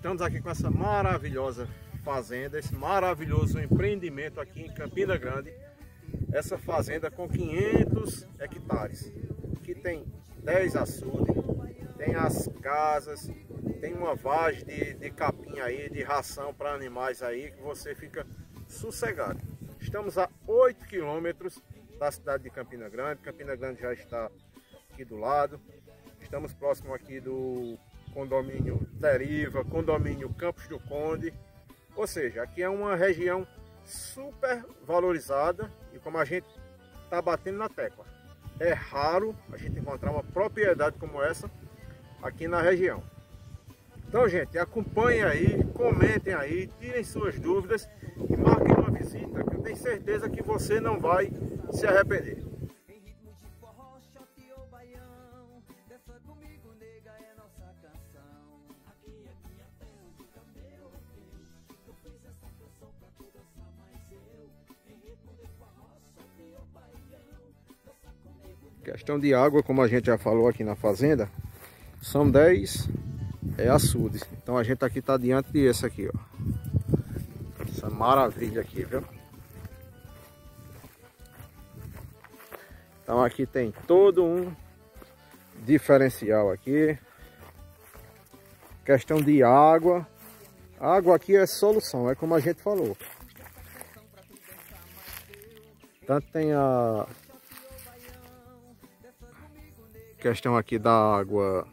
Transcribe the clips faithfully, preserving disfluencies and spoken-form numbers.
Estamos aqui com essa maravilhosa fazenda, esse maravilhoso empreendimento aqui em Campina Grande. Essa fazenda com quinhentos hectares, que tem dez açudes, tem as casas, tem uma vagem de, de capim aí, de ração para animais aí, que você fica sossegado. Estamos a oito quilômetros da cidade de Campina Grande. Campina Grande já está aqui do lado. Estamos próximo aqui do condomínio Deriva, condomínio Campos do Conde. Ou seja, aqui é uma região super valorizada e, como a gente está batendo na tecla, é raro a gente encontrar uma propriedade como essa aqui na região. Então, gente, acompanhem aí, comentem aí, tirem suas dúvidas e marquem uma visita, que eu tenho certeza que você não vai se arrepender. Questão de água, como a gente já falou aqui na fazenda, são dez é, açudes. Então a gente aqui está diante de esse aqui, ó. Essa maravilha aqui, viu? Então aqui tem todo um diferencial aqui. Questão de água. A água aqui é solução, é como a gente falou. Tanto tem a questão aqui da água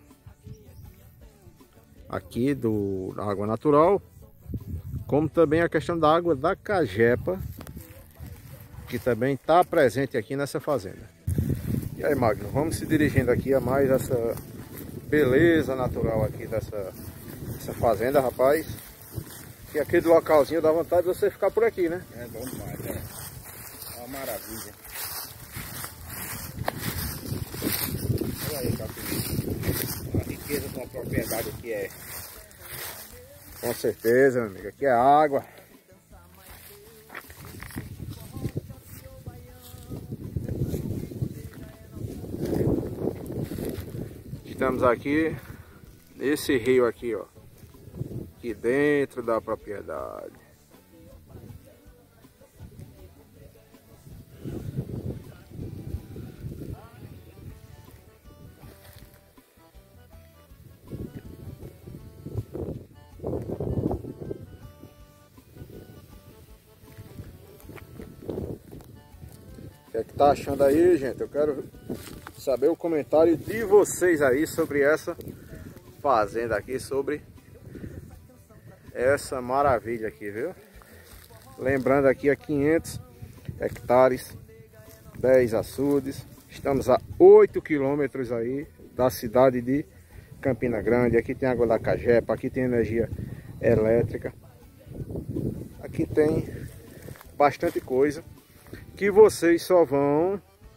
aqui do da água natural, como também a questão da água da cajepa, que também está presente aqui nessa fazenda. E aí, Magno, vamos se dirigindo aqui a mais essa beleza natural aqui dessa, dessa fazenda, rapaz. E aqui do localzinho dá vontade de você ficar por aqui, né? É bom demais, é. É uma maravilha. Olha aí, Capim. A riqueza de uma propriedade que é. Com certeza, meu amigo. Aqui é água. Estamos aqui nesse rio aqui, ó. Aqui dentro da propriedade. O que é que tá achando aí, gente? Eu quero saber o comentário de vocês aí sobre essa fazenda aqui, sobre essa maravilha aqui, viu? Lembrando aqui a quinhentos hectares, dez açudes. Estamos a oito quilômetros aí da cidade de Campina Grande. Aqui tem água da cajepa, aqui tem energia elétrica. Aqui tem bastante coisa que vocês só vão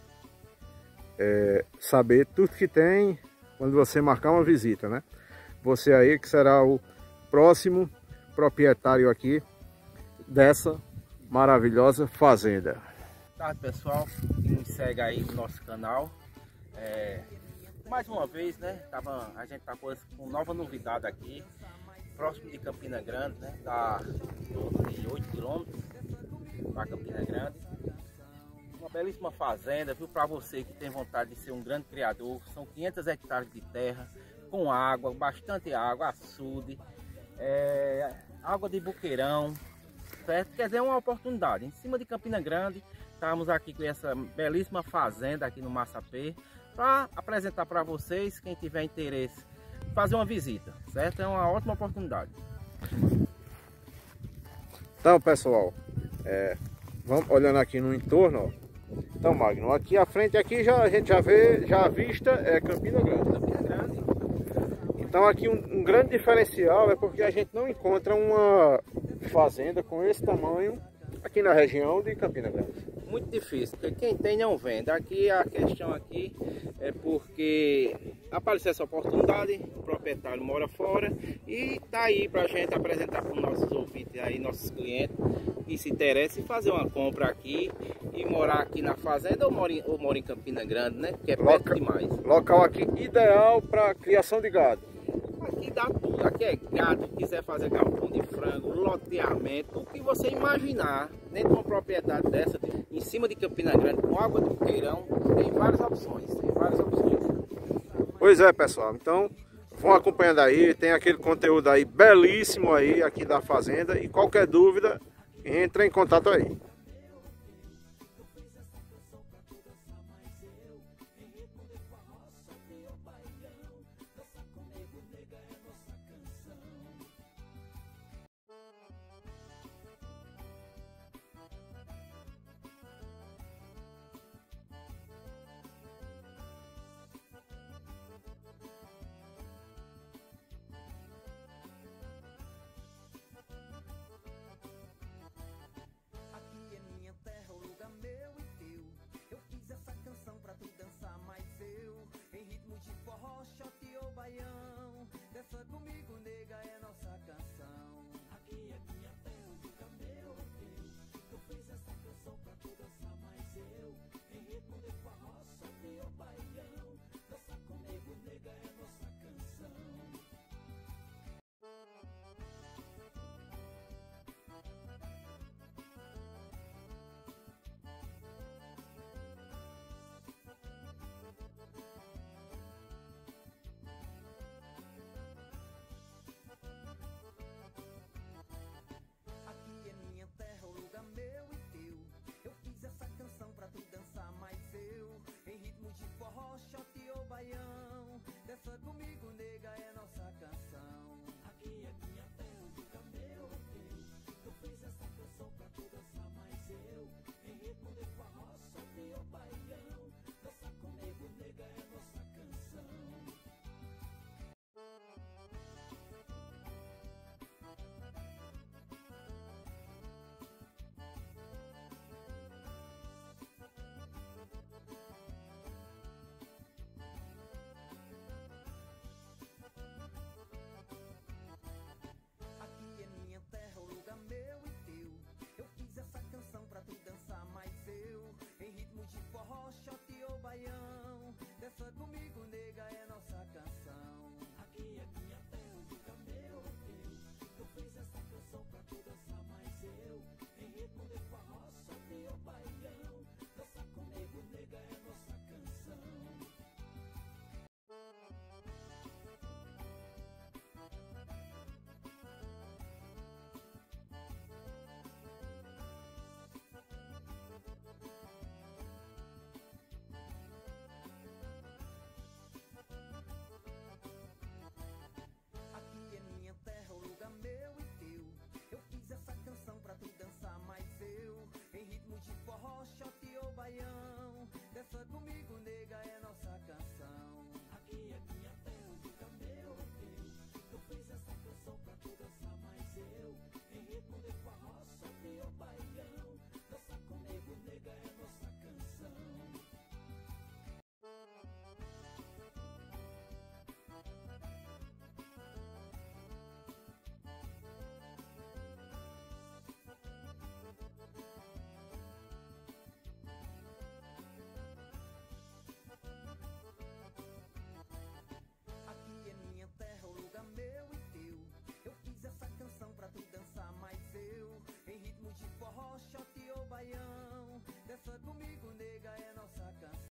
é, saber tudo que tem quando você marcar uma visita, né? Você aí que será o próximo proprietário aqui dessa maravilhosa fazenda. Boa tarde, pessoal que me segue aí no nosso canal. É, mais uma vez, né? Tava, a gente tá com, com nova novidade aqui, próximo de Campina Grande, né? Dá de oito quilômetros para Campina Grande. Uma belíssima fazenda, viu? Para você que tem vontade de ser um grande criador. São quinhentos hectares de terra, com água, bastante água, açude, é, água de buqueirão, certo? Quer dizer, é uma oportunidade. Em cima de Campina Grande, estamos aqui com essa belíssima fazenda aqui no Massapê, para apresentar para vocês, quem tiver interesse, fazer uma visita, certo? É uma ótima oportunidade. Então, pessoal, é, vamos olhando aqui no entorno, ó. Então, Magno, aqui à frente aqui já, a gente já vê, já a vista é Campina Grande. Campina Grande. Então aqui um, um grande diferencial é porque a gente não encontra uma fazenda com esse tamanho aqui na região de Campina Grande. Muito difícil, porque quem tem não vende. Aqui a questão aqui é porque apareceu essa oportunidade, o proprietário mora fora e tá aí pra gente apresentar para os nossos ouvintes aí, nossos clientes que se interessam em fazer uma compra aqui e morar aqui na fazenda ou mora em, ou mora em Campina Grande, né? Que é perto Loca, demais. Local aqui ideal para criação de gado. Aqui dá tudo, aqui é gado, quiser fazer galpão de frango, loteamento, o que você imaginar dentro de uma propriedade dessa, em cima de Campina Grande, com água do Queirão, tem várias opções, tem várias opções. Pois é, pessoal, então vão acompanhando aí, tem aquele conteúdo aí belíssimo aí aqui da fazenda, e qualquer dúvida, entre em contato aí.